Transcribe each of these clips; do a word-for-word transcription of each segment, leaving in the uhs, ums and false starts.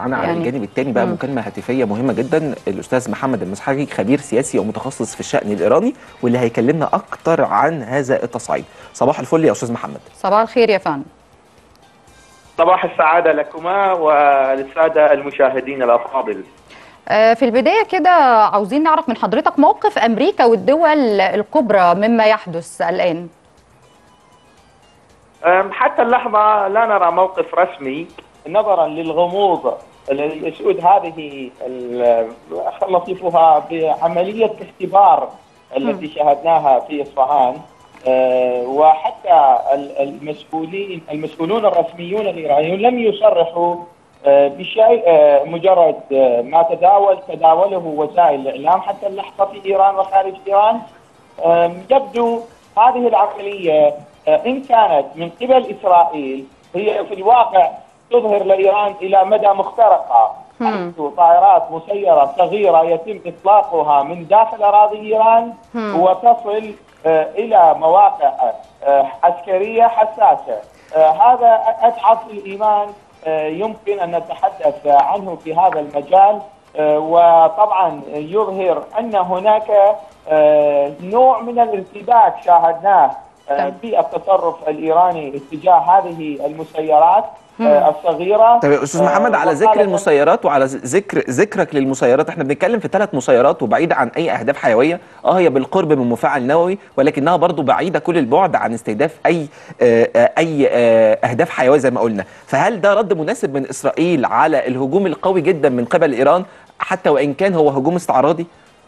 معانا يعني على الجانب الثاني بقى مكالمه هاتفيه مهمه جدا الاستاذ محمد المسحجي، خبير سياسي ومتخصص في الشأن الايراني، واللي هيكلمنا اكتر عن هذا التصعيد. صباح الفل يا استاذ محمد. صباح الخير يا فندم. صباح السعاده لكما وللساده المشاهدين الافاضل. في البدايه كده عاوزين نعرف من حضرتك موقف امريكا والدول الكبرى مما يحدث الان. حتى اللحظه لا نرى موقف رسمي نظرا للغموض الذي يسود هذه نصفها بعمليه اختبار التي شاهدناها في اصفهان، وحتى المسؤولين المسؤولون الرسميون الايرانيون لم يصرحوا بشيء، مجرد ما تداول تداوله وسائل الاعلام حتى اللحظه في ايران وخارج ايران. يبدو هذه العمليه ان كانت من قبل اسرائيل هي في الواقع تظهر لايران الى مدى مخترقه، حيث طائرات مسيره صغيره يتم اطلاقها من داخل اراضي ايران وتصل الى مواقع عسكريه حساسه. هذا اتعب الايمان يمكن ان نتحدث عنه في هذا المجال، وطبعا يظهر ان هناك نوع من الارتباك شاهدناه في التصرف الايراني اتجاه هذه المسيرات الصغيره. طيب يا استاذ محمد، على ذكر المسيرات وعلى ذكر ذكرك للمسيرات، احنا بنتكلم في ثلاث مسيرات وبعيده عن اي اهداف حيويه، اه هي بالقرب من مفاعل نووي، ولكنها برضو بعيده كل البعد عن استهداف اي اي اهداف حيويه زي ما قلنا. فهل ده رد مناسب من اسرائيل على الهجوم القوي جدا من قبل ايران حتى وان كان هو هجوم استعراضي؟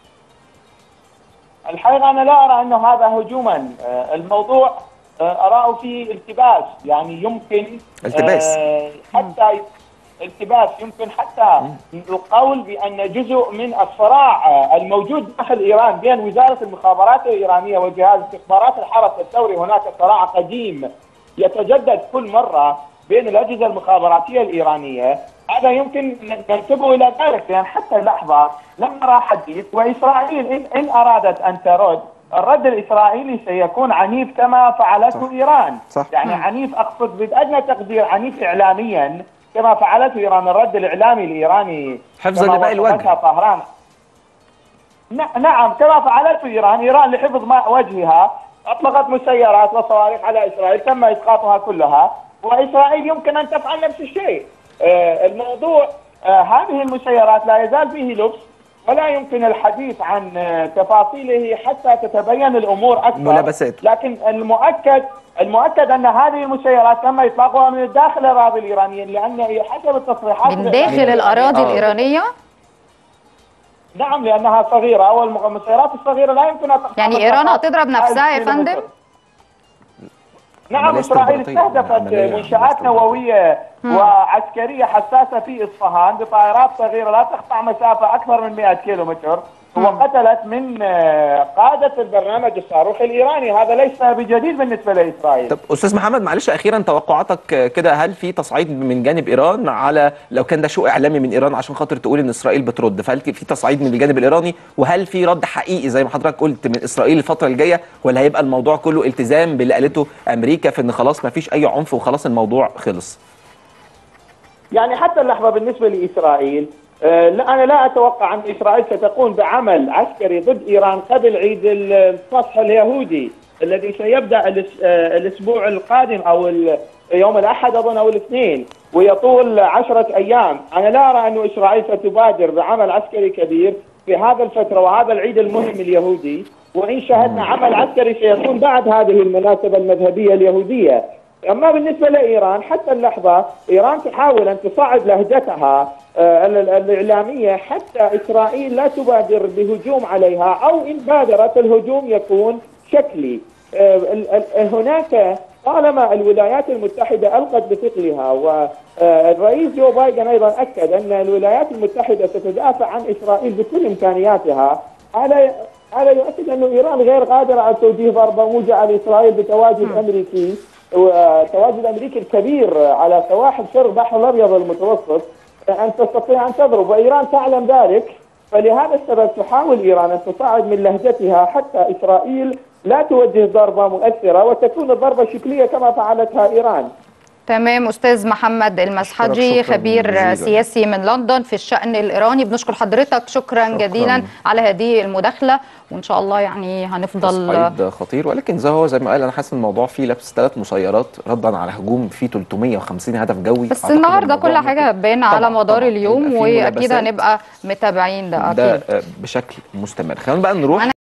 الحقيقه انا لا ارى انه هذا هجوما، الموضوع أراه فيه التباس، يعني يمكن التباس حتى التباس يمكن حتى القول بأن جزء من الصراع الموجود داخل إيران بين وزارة المخابرات الإيرانية وجهاز استخبارات الحرس الثوري. هناك صراع قديم يتجدد كل مرة بين الأجهزة المخابراتية الإيرانية، هذا يمكن ننسبه إلى ذلك، لأن حتى اللحظة لم نرى حديث، وإسرائيل إن, إن أرادت أن ترد الرد الإسرائيلي سيكون عنيف كما فعلته صح. إيران صح. يعني عنيف أقصد بأدنى تقدير عنيف إعلاميا كما فعلته إيران. الرد الإعلامي الإيراني حفظا لماء الوجه طهران، نعم كما فعلته إيران. إيران لحفظ ماء وجهها أطلقت مسيرات وصواريخ على إسرائيل تم إسقاطها كلها، وإسرائيل يمكن أن تفعل نفس الشيء. آه الموضوع آه هذه المسيرات لا يزال فيه لبس، ولا يمكن الحديث عن تفاصيله حتى تتبين الامور اكثر، ملابسات. لكن المؤكد المؤكد ان هذه المسيرات تم اطلاقها من داخل الاراضي الايرانيه، لان حسب التصريحات من داخل الاراضي آه. الايرانيه. نعم لانها صغيره، والمسيرات الصغيره لا يمكن ان يعني ايران هتضرب نفسها يا فندم؟ نعم اسرائيل استهدفت منشآت نوويه وعسكريه حساسه في اصفهان بطائرات صغيره لا تقطع مسافه اكثر من مئة كيلومتر، وقتلت من قاده البرنامج الصاروخي الايراني. هذا ليس بجديد بالنسبه لاسرائيل. طب استاذ محمد معلش اخيرا توقعاتك كده، هل في تصعيد من جانب ايران على لو كان ده شو اعلامي من ايران عشان خاطر تقول ان اسرائيل بترد، فهل في تصعيد من الجانب الايراني، وهل في رد حقيقي زي ما حضرتك قلت من اسرائيل الفتره الجايه، ولا هيبقى الموضوع كله التزام باللي قالته امريكا في ان خلاص ما فيش اي عنف وخلاص الموضوع خلص؟ يعني حتى اللحظه بالنسبه لاسرائيل لا أنا لا أتوقع أن إسرائيل ستقوم بعمل عسكري ضد إيران قبل عيد الفصح اليهودي الذي سيبدأ الأسبوع القادم أو يوم الأحد أظن أو الاثنين، ويطول عشرة أيام. أنا لا أرى أن إسرائيل ستبادر بعمل عسكري كبير في هذا الفترة وهذا العيد المهم اليهودي، وإن شاهدنا عمل عسكري سيكون بعد هذه المناسبة المذهبية اليهودية. أما بالنسبة لإيران حتى اللحظة إيران تحاول أن تصعد لهجتها الإعلامية حتى إسرائيل لا تبادر بهجوم عليها، أو إن بادرت الهجوم يكون شكلي. هناك طالما الولايات المتحدة ألقت بثقلها، والرئيس جو بايدن أيضا أكد أن الولايات المتحدة ستدافع عن إسرائيل بكل إمكانياتها، هذا هذا يؤكد أن إيران غير قادرة على توجيه ضربة موجعة على إسرائيل بتواجد أمريكي وتواجد أمريكي الكبير على سواحل شرق البحر الأبيض المتوسط أن تستطيع أن تضرب، وإيران تعلم ذلك. فلهذا السبب تحاول إيران أن تصعد من لهجتها حتى إسرائيل لا توجه ضربة مؤثرة وتكون الضربة شكلية كما فعلتها إيران. تمام. استاذ محمد المسحجي شكراً خبير جزيلاً. سياسي من لندن في الشأن الإيراني، بنشكر حضرتك شكرا, شكرا جزيلا على هذه المداخلة، وإن شاء الله يعني هنفضل تصعيد خطير. ولكن زي هو زي ما قال، أنا حاسس الموضوع فيه لبس ثلاث مسيرات ردا على هجوم فيه ثلاثمية وخمسين هدف جوي. بس النهارده كل حاجة هتبان على مدار طبعًا اليوم، وأكيد هنبقى متابعين ده أكيد ده بشكل مستمر. خلينا بقى نروح